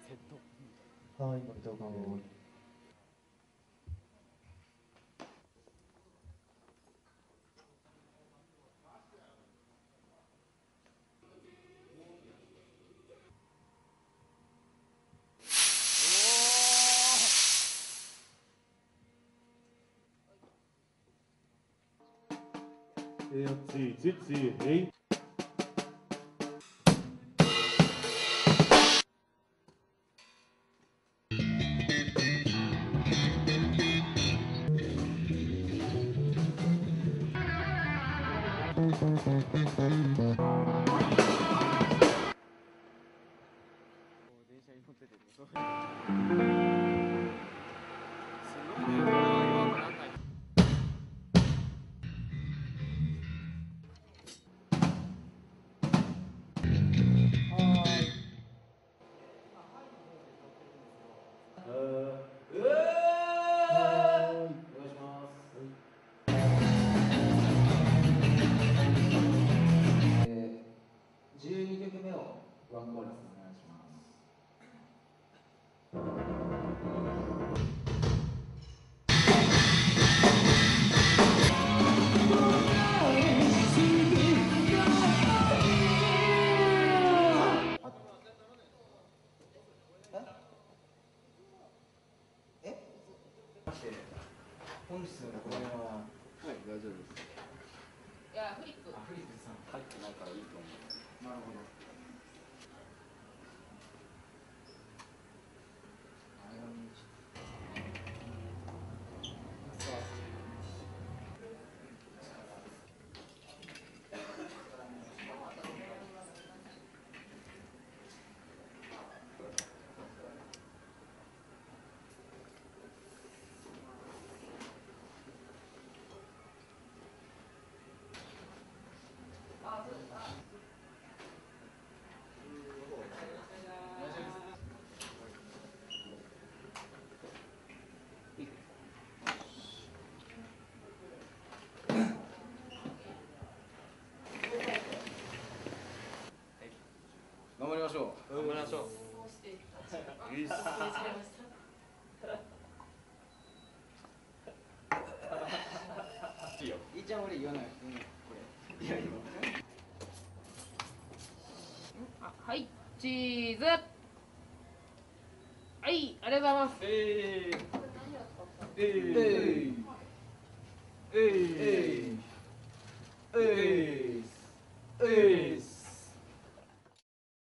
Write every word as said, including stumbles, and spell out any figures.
はい、ご理解を。えー、ちちちえい。 じゅうにきょくめをワンコーラスお願いします。え？本日のこれははい大丈夫です。いやフリップあフリップさん入ってないからいいと思う。なるほど。頑張りましょう。頑張りましょう。いいっす。いいよ。いいちゃん俺言わない。これ。いやいや。 あ、はい、チーズ。はい、ありがとうございます。 えー、えー、えー、えー、えー、えー、